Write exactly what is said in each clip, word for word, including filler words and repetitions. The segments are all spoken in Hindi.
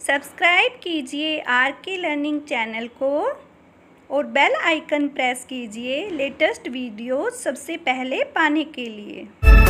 सब्सक्राइब कीजिए आर के लर्निंग चैनल को और बेल आइकन प्रेस कीजिए लेटेस्ट वीडियो सबसे पहले पाने के लिए।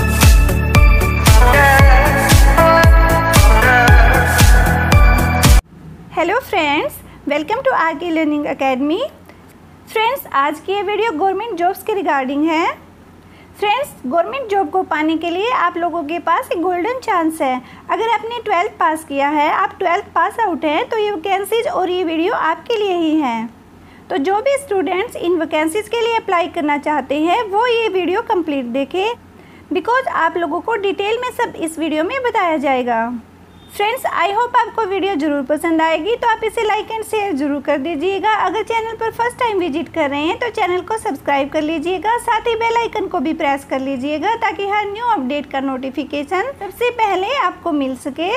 Hello friends, welcome to R K learning academy. Friends, आज की ये वीडियो गवर्नमेंट जॉब्स के रिगार्डिंग है। फ्रेंड्स, गवर्नमेंट जॉब को पाने के लिए आप लोगों के पास एक गोल्डन चांस है। अगर आपने ट्वेल्थ पास किया है, आप ट्वेल्थ पास आउट हैं, तो ये वैकेंसीज और ये वीडियो आपके लिए ही है। तो जो भी स्टूडेंट्स इन वैकेंसीज के लिए अप्लाई करना चाहते हैं वो ये वीडियो कंप्लीट देखें, बिकॉज आप लोगों को डिटेल में सब इस वीडियो में बताया जाएगा। फ्रेंड्स, आई होप आपको वीडियो ज़रूर पसंद आएगी, तो आप इसे लाइक एंड शेयर ज़रूर कर दीजिएगा। अगर चैनल पर फर्स्ट टाइम विजिट कर रहे हैं तो चैनल को सब्सक्राइब कर लीजिएगा, साथ ही बेल आइकन को भी प्रेस कर लीजिएगा ताकि हर न्यू अपडेट का नोटिफिकेशन सबसे पहले आपको मिल सके।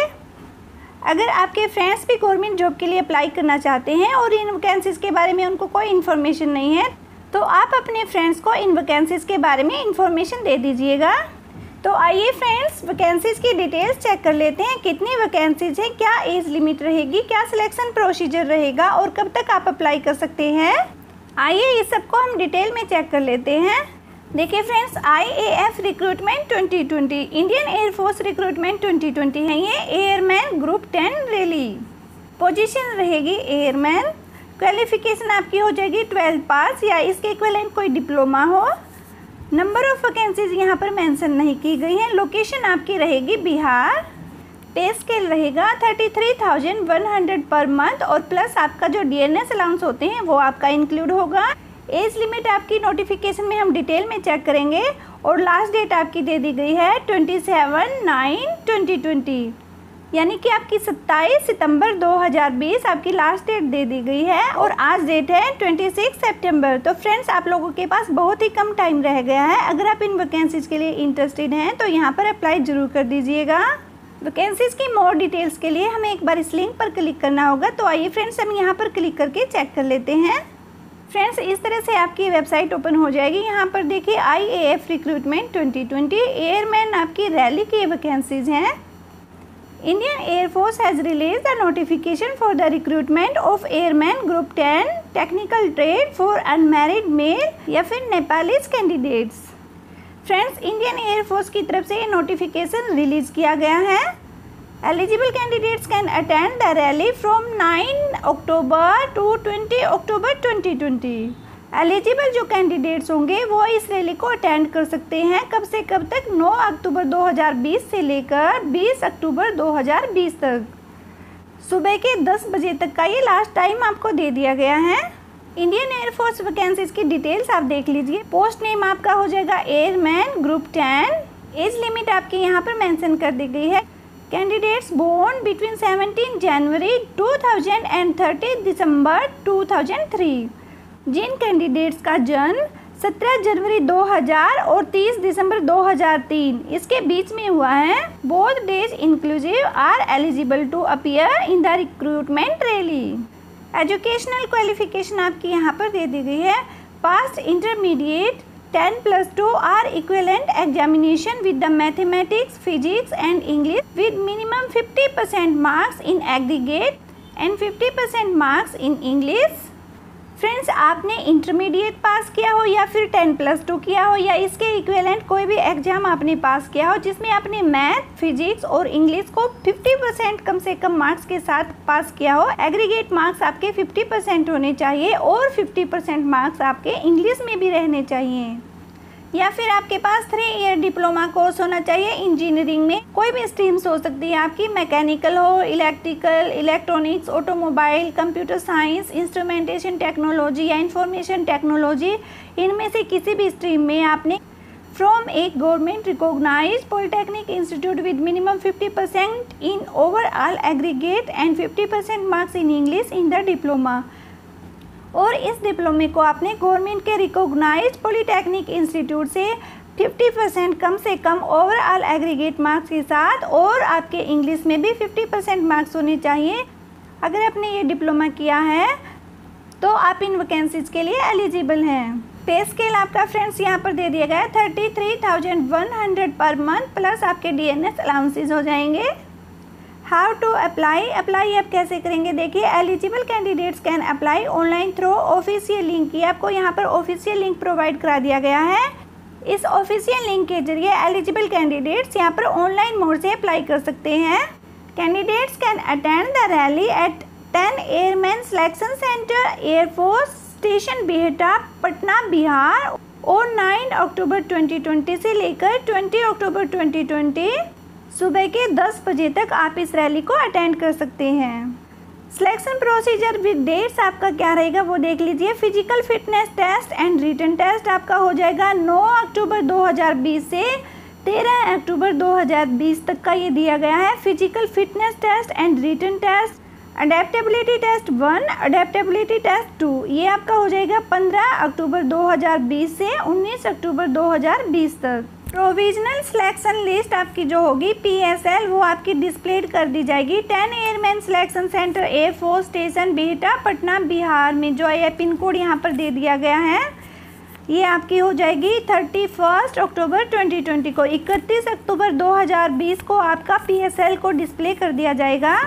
अगर आपके फ्रेंड्स भी गवर्नमेंट जॉब के लिए अप्लाई करना चाहते हैं और इन वैकेंसीज़ के बारे में उनको कोई इन्फॉर्मेशन नहीं है, तो आप अपने फ्रेंड्स को इन वैकेंसीज़ के बारे में इन्फॉर्मेशन दे दीजिएगा। तो आइए फ्रेंड्स, वैकेंसीज़ की डिटेल्स चेक कर लेते हैं। कितनी वैकेंसीज़ हैं, क्या एज लिमिट रहेगी, क्या सिलेक्शन प्रोसीजर रहेगा और कब तक आप अप्लाई कर सकते हैं। आइए ये सबको हम डिटेल में चेक कर लेते हैं। देखिए friends, I A F recruitment twenty twenty, Indian air force recruitment twenty twenty है ये। Airman group ten rally, position रहेगी एयरमैन। क्वालिफिकेशन आपकी हो जाएगी ट्वेल्थ पास या इसके इक्विवेलेंट कोई डिप्लोमा हो। नंबर ऑफ वैकेंसीज यहाँ पर मेंशन नहीं की गई हैं। लोकेशन आपकी रहेगी बिहार। पे स्केल रहेगा thirty three thousand one hundred per month और प्लस आपका जो डी एन एस अलाउंस होते हैं वो आपका इंक्लूड होगा। एज लिमिट आपकी नोटिफिकेशन में हम डिटेल में चेक करेंगे और लास्ट डेट आपकी दे दी गई है twenty seven nine twenty twenty, यानी कि आपकी सत्ताईस सितंबर दो हज़ार बीस आपकी लास्ट डेट दे दी गई है और आज डेट है छब्बीस सितंबर। तो फ्रेंड्स, आप लोगों के पास बहुत ही कम टाइम रह गया है। अगर आप इन वैकेंसीज के लिए इंटरेस्टेड हैं तो यहाँ पर अप्लाई जरूर कर दीजिएगा। वैकेंसीज की मोर डिटेल्स के लिए हमें एक बार इस लिंक पर क्लिक करना होगा। तो आइए फ्रेंड्स, हम यहाँ पर क्लिक करके चेक कर लेते हैं। फ्रेंड्स, इस तरह से आपकी वेबसाइट ओपन हो जाएगी। यहाँ पर देखिए I A F recruitment twenty twenty airman आपकी रैली की वैकेंसीज हैं। Indian Air Force has released a notification for the recruitment of Airman Group ten Technical Trade for unmarried male या फिर Nepalese candidates. Friends, Indian air force की तरफ से ये नोटिफिकेशन रिलीज किया गया है। Eligible candidates can attend the rally from nine October to twenty October twenty twenty. Eligible जो कैंडिडेट्स होंगे वो इस रैली को अटेंड कर सकते हैं। कब से कब तक? नौ अक्टूबर दो हज़ार बीस से लेकर बीस अक्टूबर दो हज़ार बीस तक। सुबह के दस बजे तक का ये लास्ट टाइम आपको दे दिया गया है। इंडियन एयरफोर्स वैकेंसीज की डिटेल्स आप देख लीजिए। पोस्ट नेम आपका हो जाएगा airman group ten. Age limit आपकी यहाँ पर मेंशन कर दी गई है। Candidates born between seventeen January two thousand and thirty December two thousand three. जिन कैंडिडेट्स का जन्म सत्रह जनवरी दो हज़ार और तीस दिसंबर दो हज़ार तीन इसके बीच में हुआ है, both days inclusive are eligible to appear in the recruitment rally. Educational qualification आपकी यहाँ पर दे दी गई है। Pass intermediate ten plus two or equivalent examination with the mathematics, physics and English with minimum fifty percent marks in aggregate and fifty percent marks in English. Friends, आपने इंटरमीडिएट पास किया हो या फिर टेन प्लस टू किया हो या इसके इक्विवेलेंट कोई भी एग्जाम आपने पास किया हो जिसमें आपने मैथ, फिजिक्स और इंग्लिश को फिफ्टी परसेंट कम से कम मार्क्स के साथ पास किया हो। एग्रीगेट मार्क्स आपके फिफ्टी परसेंट होने चाहिए और फिफ्टी परसेंट मार्क्स आपके इंग्लिश में भी रहने चाहिए। या फिर आपके पास थ्री ईयर डिप्लोमा कोर्स होना चाहिए इंजीनियरिंग में। कोई भी स्ट्रीम्स हो सकती है आपकी, मैकेनिकल हो, electrical, electronics, automobile, computer science, instrumentation technology या इंफॉर्मेशन टेक्नोलॉजी, इनमें से किसी भी स्ट्रीम में आपने फ्रॉम एक government recognized polytechnic institute with minimum fifty percent in overall aggregate and fifty percent marks in English in the diploma, और इस डिप्लोमे को आपने गवर्नमेंट के रिकॉग्नाइज्ड पॉलिटेक्निक इंस्टीट्यूट से फिफ्टी परसेंट कम से कम ओवरऑल एग्रीगेट मार्क्स के साथ और आपके इंग्लिश में भी फिफ्टी परसेंट मार्क्स होने चाहिए। अगर आपने ये डिप्लोमा किया है तो आप इन वैकेंसीज के लिए एलिजिबल हैं। पे स्केल आपका फ्रेंड्स यहाँ पर दे दिया गया है thirty three thousand one hundred per month plus आपके डी एन एस अलाउंसेज हो जाएंगे। हाउ टू अप्लाई, अप्लाई आप कैसे करेंगे, देखिए eligible candidates can apply online through official link, ये आपको यहाँ पर ऑफिशियल लिंक प्रोवाइड करा दिया गया है। इस ऑफिशियल लिंक के जरिए एलिजिबल कैंडिडेट्स यहाँ पर ऑनलाइन मोड से अप्लाई कर सकते हैं। Candidates can attend the rally at ten airman selection centre, air force station Bihta, Patna, Bihar और नाइन अक्टूबर ट्वेंटी ट्वेंटी से लेकर ट्वेंटी अक्टूबर ट्वेंटी ट्वेंटी सुबह के दस बजे तक आप इस रैली को अटेंड कर सकते हैं। सिलेक्शन प्रोसीजर विद डेट्स आपका क्या रहेगा वो देख लीजिए। Physical fitness test and written test आपका हो जाएगा नौ अक्टूबर दो हज़ार बीस से तेरह अक्टूबर दो हज़ार बीस तक का ये दिया गया है। Physical fitness test and written test, adaptability test one, adaptability test two, ये आपका हो जाएगा पंद्रह अक्टूबर दो हज़ार बीस से उन्नीस अक्टूबर दो हज़ार बीस तक। प्रोविजनल सिलेक्शन लिस्ट आपकी जो होगी पी एस एल वो आपकी डिस्प्लेड कर दी जाएगी। Ten airman selection centre, air force station Bihta, Patna, Bihar में जो है पिन कोड यहाँ पर दे दिया गया है, ये आपकी हो जाएगी thirty first October twenty twenty को। इकतीस अक्टूबर दो हज़ार बीस को आपका पी एस एल को डिस्प्ले कर दिया जाएगा।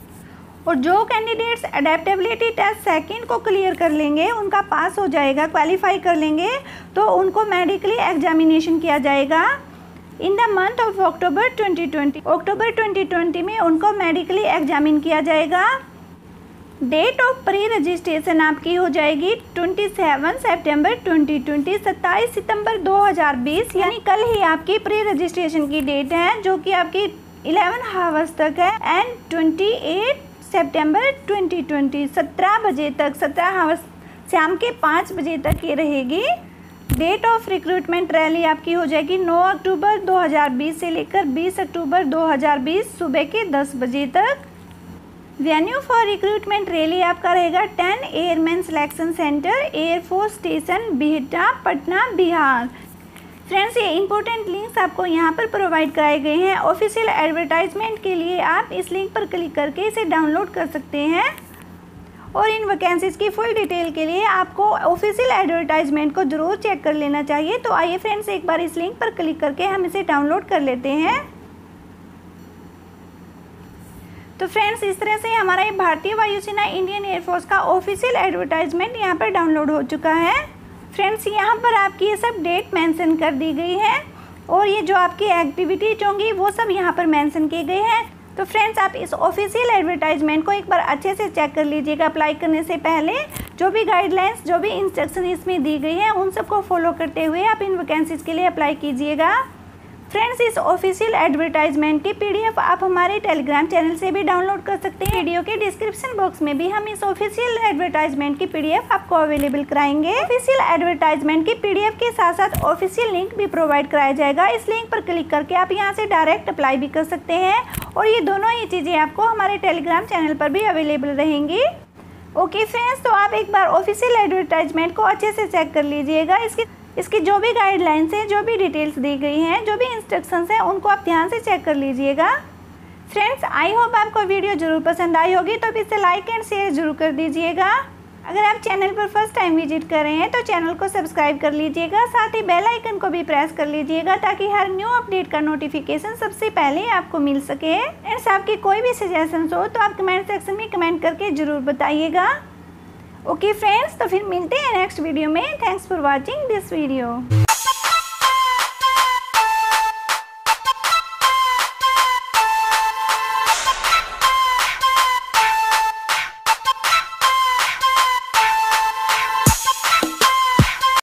और जो कैंडिडेट्स अडेप्टेबिलिटी टेस्ट सेकंड को क्लियर कर लेंगे, उनका पास हो जाएगा, क्वालिफाई कर लेंगे, तो उनको मेडिकली एग्जामिनेशन किया जाएगा in the month of October twenty twenty. October twenty twenty में उनको मेडिकली एग्जामिन किया जाएगा। डेट ऑफ प्री रजिस्ट्रेशन आपकी हो जाएगी सत्ताईस सितंबर ट्वेंटी ट्वेंटी, सत्ताईस सितंबर दो हज़ार बीस, यानी कल ही आपकी प्री रजिस्ट्रेशन की डेट है जो कि आपकी इलेवन हावर्स तक है। एंड अट्ठाईस सितंबर ट्वेंटी ट्वेंटी सत्रह बजे तक, सत्रह आवर्स शाम के पाँच बजे तक ये रहेगी। डेट ऑफ रिक्रूटमेंट रैली आपकी हो जाएगी नौ अक्टूबर दो हज़ार बीस से लेकर बीस अक्टूबर दो हज़ार बीस सुबह के दस बजे तक। वेन्यू फॉर रिक्रूटमेंट रैली आपका रहेगा ten airman selection centre, air force station Bihta, Patna, Bihar. Friends, ये इंपॉर्टेंट लिंक्स आपको यहाँ पर प्रोवाइड कराए गए हैं। ऑफिशियल एडवर्टाइजमेंट के लिए आप इस लिंक पर क्लिक करके इसे डाउनलोड कर सकते हैं। और इन वैकेंसीज़ की फुल डिटेल के लिए आपको ऑफिशियल एडवर्टाइजमेंट को ज़रूर चेक कर लेना चाहिए। तो आइए फ्रेंड्स, एक बार इस लिंक पर क्लिक करके हम इसे डाउनलोड कर लेते हैं। तो फ्रेंड्स, इस तरह से हमारा ये भारतीय वायुसेना इंडियन एयरफोर्स का ऑफिशियल एडवर्टाइजमेंट यहाँ पर डाउनलोड हो चुका है। फ्रेंड्स, यहाँ पर आपकी ये सब डेट मेंशन कर दी गई है और ये जो आपकी एक्टिविटीज होंगी वो सब यहाँ पर मेंशन किए गए हैं। तो फ्रेंड्स, आप इस ऑफिशियल एडवर्टाइजमेंट को एक बार अच्छे से चेक कर लीजिएगा। अप्लाई करने से पहले जो भी गाइडलाइंस, जो भी इंस्ट्रक्शन इसमें दी गई है, उन सबको फॉलो करते हुए आप इन वैकेंसीज़ के लिए अप्लाई कीजिएगा। फ्रेंड्स, इस ऑफिशियल एडवर्टाइजमेंट की पीडीएफ आप हमारे टेलीग्राम चैनल से भी डाउनलोड कर सकते हैं। वीडियो के डिस्क्रिप्शन बॉक्स में भी हम इस ऑफिशियल एडवर्टाइजमेंट की पीडीएफ आपको अवेलेबल कराएंगे। ऑफिशियल एडवर्टाइजमेंट की पीडीएफ के साथ साथ ऑफिशियल लिंक भी प्रोवाइड कराया जाएगा। इस लिंक पर क्लिक करके आप यहाँ से डायरेक्ट अप्लाई भी कर सकते हैं और ये दोनों ही चीज़ें आपको हमारे टेलीग्राम चैनल पर भी अवेलेबल रहेंगी। ओके फ्रेंड्स, तो आप एक बार ऑफिशियल एडवर्टाइजमेंट को अच्छे से चेक कर लीजिएगा। इसकी इसकी जो भी गाइडलाइंस हैं, जो भी डिटेल्स दी गई हैं, जो भी इंस्ट्रक्शंस हैं, उनको आप ध्यान से चेक कर लीजिएगा। फ्रेंड्स, आई होप आपको वीडियो ज़रूर पसंद आई होगी, तो इसे लाइक एंड शेयर ज़रूर कर दीजिएगा। अगर आप चैनल पर फर्स्ट टाइम विजिट कर रहे हैं तो चैनल को सब्सक्राइब कर लीजिएगा, साथ ही बेल आइकन को भी प्रेस कर लीजिएगा ताकि हर न्यू अपडेट का नोटिफिकेशन सबसे पहले आपको मिल सके। फ्रेंड्स, आपकी कोई भी सजेशंस हो तो आप कमेंट सेक्शन में कमेंट करके ज़रूर बताइएगा। ओके फ्रेंड्स, तो फिर मिलते हैं नेक्स्ट वीडियो में। Thanks for watching this video.